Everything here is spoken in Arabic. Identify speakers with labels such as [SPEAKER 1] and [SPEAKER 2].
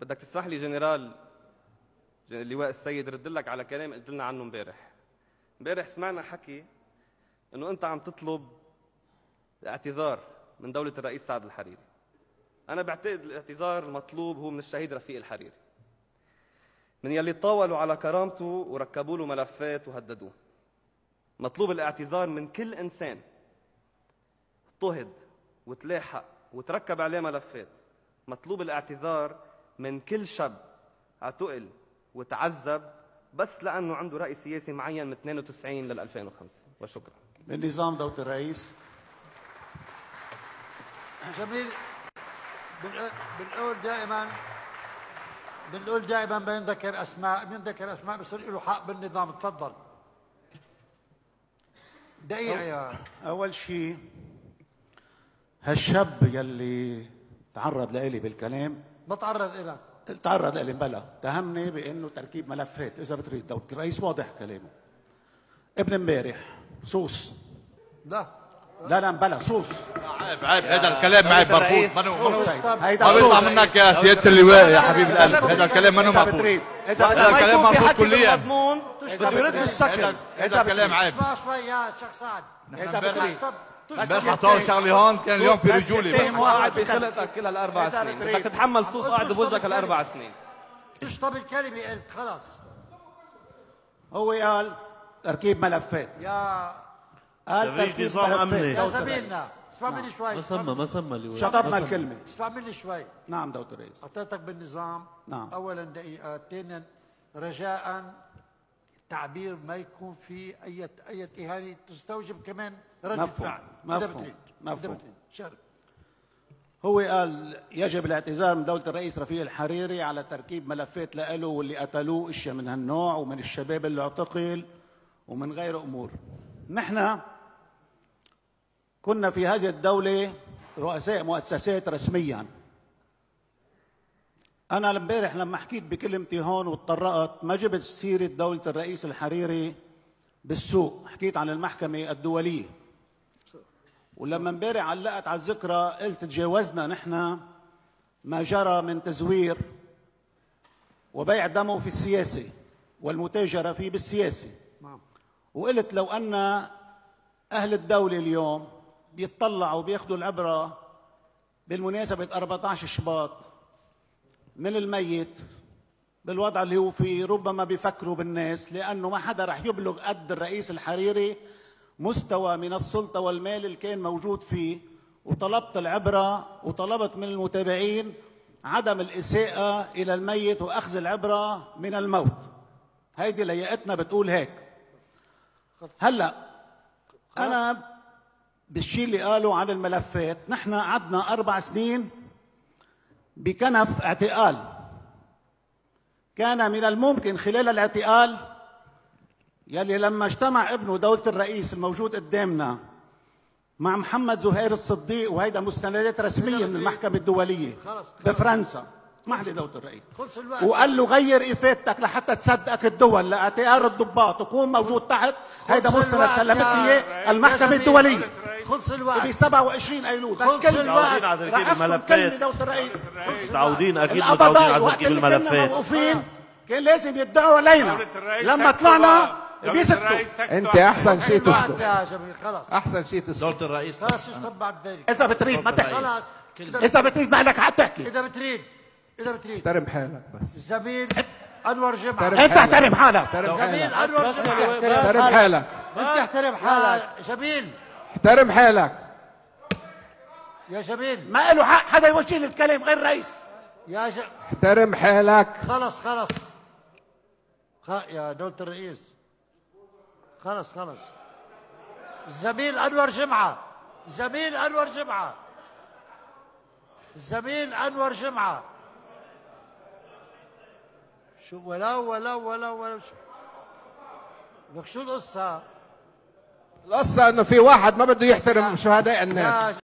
[SPEAKER 1] بدك تسمح لي جنرال اللواء السيد رد لك على كلام قلت لنا عنه امبارح سمعنا حكي انه انت عم تطلب اعتذار من دولة الرئيس سعد الحريري. انا بعتقد الاعتذار المطلوب هو من الشهيد رفيق الحريري، من يلي طاولوا على كرامته وركبوا له ملفات وهددوه. مطلوب الاعتذار من كل انسان اضطهد وتلاحق وتركب عليه ملفات. مطلوب الاعتذار من كل شاب اعتقل وتعذب بس لانه عنده راي سياسي معين من 92 لل 2005. وشكرا.
[SPEAKER 2] بالنظام دولة الرئيس.
[SPEAKER 3] جميل. بنقول دائما بنذكر اسماء بصير له حق بالنظام. تفضل. دقيقة يا
[SPEAKER 2] أول شيء هالشاب يلي تعرض لإلي بالكلام
[SPEAKER 3] ما تعرض إلك.
[SPEAKER 2] تعرض لإلي بلا اتهمني بأنه تركيب ملفات. إذا بتريد دولة الرئيس واضح كلامه. ابن امبارح صوص. لا بلا صوص.
[SPEAKER 4] عيب هذا الكلام معي مرفوض.
[SPEAKER 2] ما بيطلع
[SPEAKER 4] منك يا سيادة اللواء يا حبيب القلب. هذا الكلام منه مقبول.
[SPEAKER 2] هذا
[SPEAKER 4] الكلام مرفوض كليا.
[SPEAKER 3] بده يرد الشكل.
[SPEAKER 4] هذا الكلام عيب.
[SPEAKER 3] اسمع شوي يا شيخ سعد.
[SPEAKER 4] امبارح حطوا شغلي هون كان اليوم في رجولي.
[SPEAKER 1] قاعد بخلقتك كل هالاربع سنين بدك تتحمل صوص قاعد بوجهك هالاربع سنين.
[SPEAKER 3] تشطب الكلمة قلت خلص.
[SPEAKER 2] هو قال تركيب ملفات. قال تركيب ملفات.
[SPEAKER 3] يا زميلنا اسمع مني شوي.
[SPEAKER 5] ما سمى اللي
[SPEAKER 2] شطبنا الكلمة.
[SPEAKER 3] اسمع مني شوي.
[SPEAKER 2] نعم دولة الرئيس.
[SPEAKER 3] أعطيتك بالنظام.
[SPEAKER 2] نعم.
[SPEAKER 3] أولا دقيقة. ثانيا رجاء التعبير ما يكون في أي إهانة تستوجب كمان رد فعل.
[SPEAKER 2] مفهوم. هو قال يجب الاعتذار من دولة الرئيس رفيق الحريري على تركيب ملفات لإله واللي قتلوه اشياء من هالنوع ومن الشباب اللي اعتقل ومن غير أمور. نحن كنا في هذه الدولة رؤساء مؤسسات رسميا. أنا امبارح لما حكيت بكلمتي هون واتطرقت ما جبت سيرة دولة الرئيس الحريري بالسوق، حكيت عن المحكمة الدولية. ولما امبارح علقت على الذكرى قلت تجاوزنا نحن ما جرى من تزوير وبيع دمه في السياسة والمتاجرة فيه بالسياسة. وقلت لو أن أهل الدولة اليوم بيطلعوا وبياخذوا العبرة بالمناسبة 14 شباط من الميت بالوضع اللي هو فيه ربما بيفكروا بالناس، لأنه ما حدا رح يبلغ قد الرئيس الحريري مستوى من السلطة والمال اللي كان موجود فيه. وطلبت العبرة وطلبت من المتابعين عدم الإساءة إلى الميت وأخذ العبرة من الموت. هيدي لياقتنا بتقول هيك. هلأ أنا بالشيء اللي قالوا عن الملفات، نحن قعدنا 4 سنين بكنف اعتقال. كان من الممكن خلال الاعتقال يلي لما اجتمع ابنه دولة الرئيس الموجود قدامنا مع محمد زهير الصديق، وهيدا مستندات رسمية من المحكمة الدولية بفرنسا، اسمح لي دولة الرئيس، وقال له غير إفادتك لحتى تصدقك الدول لاعتقال الضباط وكون موجود تحت. هيدا مستند سلمتني اياه المحكمة الدولية.
[SPEAKER 3] خلص الوقت.
[SPEAKER 2] ب 27 ايلول.
[SPEAKER 3] خلص الوقت.
[SPEAKER 5] على تركيب الملفات.
[SPEAKER 2] دولة الرئيس
[SPEAKER 5] متعودين اكيد متعودين على تركيب الملفات.
[SPEAKER 2] كان لازم يدعوا علينا. لما طلعنا بيسكتوا.
[SPEAKER 6] انت احسن شيء تسكت.
[SPEAKER 3] يا جميل خلاص.
[SPEAKER 6] احسن شيء تسكت.
[SPEAKER 5] دولة الرئيس
[SPEAKER 3] خلاص اشطب بعد ذلك.
[SPEAKER 2] اذا بتريد ما تحكي.
[SPEAKER 3] خلاص.
[SPEAKER 2] اذا بتريد ما لك حق تحكي.
[SPEAKER 3] اذا بتريد
[SPEAKER 6] احترم حالك بس.
[SPEAKER 3] الزميل انور جمعة.
[SPEAKER 2] انت احترم حالك.
[SPEAKER 3] زميل انور جمعة.
[SPEAKER 6] احترم حالك.
[SPEAKER 3] انت احترم حالك. جميل
[SPEAKER 6] احترم حالك
[SPEAKER 3] يا جميل.
[SPEAKER 2] ما له حق حدا يوجه لي الكلام غير رئيس.
[SPEAKER 6] احترم حالك.
[SPEAKER 3] خلص يا دولة الرئيس. خلص الزميل انور جمعة. شو ولا شو لك شو القصة؟
[SPEAKER 6] القصة انه في واحد ما بده يحترم شهداء الناس.